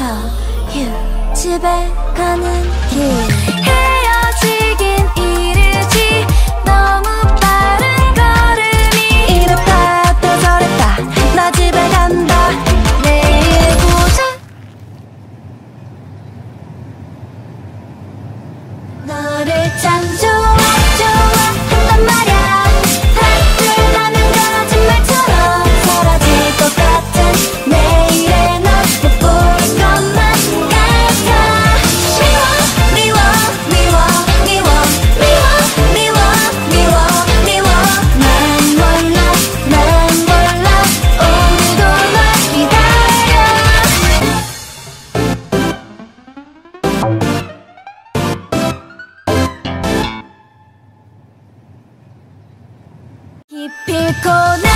휴 집에 가는 길 헤어지긴 이르지 너무 빠른 걸음이 이랬다 또 저랬다 나 집에 간다 내일 보자 너를 참 좋아 좋아한단 말야 하트 나는 거짓말처럼 사라질 것 같은 내일의 너 못 볼 것만 같아 미워 미워 미워 미워 미워 미워 미워 미워 난 몰라 오늘도 널 기다려 기필코